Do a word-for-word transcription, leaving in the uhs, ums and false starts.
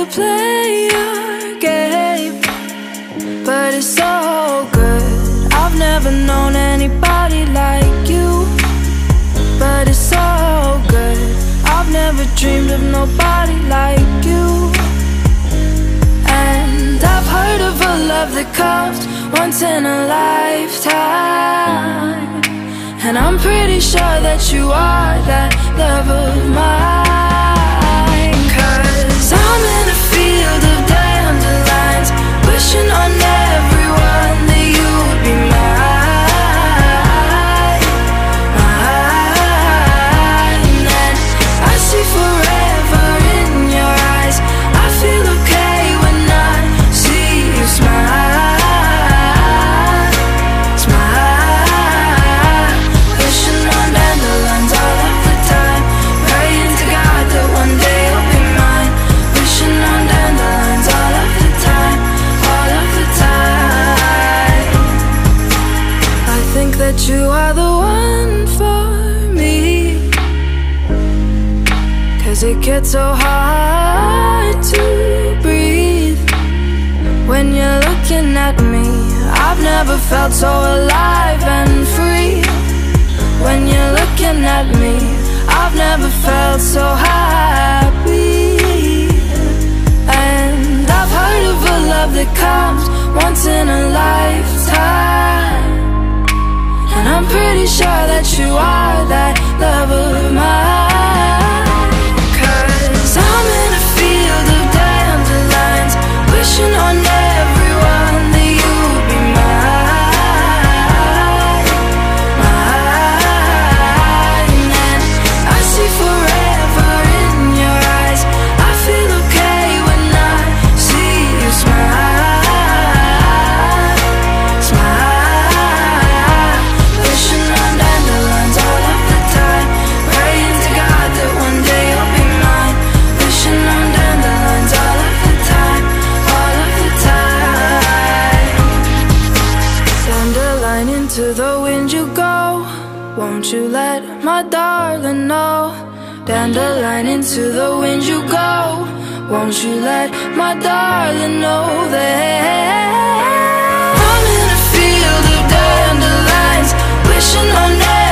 to play your game, but it's so good. I've never known anybody like you, but it's so good. I've never dreamed of nobody like you. And I've heard of a love that comes once in a lifetime, and I'm pretty sure that you are that love of mine. Cause I'm in a field of dandelions, wishing on everyone that you would be mine, mine. And I see forever in your eyes. I feel okay when I see you smile, smile. Wishing on dandelions all of the time, praying to God that one day you'll be mine. Wishing on dandelions all of the time, all of the time. I think that you are the one for me, cause it gets so hard to breathe when you're looking at me. I've never felt so alive and free. When you're looking at me, I've never felt so happy. And I've heard of a love that comes once in a lifetime, and I'm pretty sure that you are that love of mine. Cause I'm in a field of dandelions, wishing on everyone that you would be mine, mine. And I see forever in your eyes. I feel okay when I see you smile, smile. Wishing on dandelions all of the time, praying to God that one day you'll be mine. Wishing on dandelions all of the time, all of the time. Dandelion, into the wind you go, won't you let my darling know? Dandelion, into the wind you go, won't you let my darling know that I'm in a field of dandelions, wishing on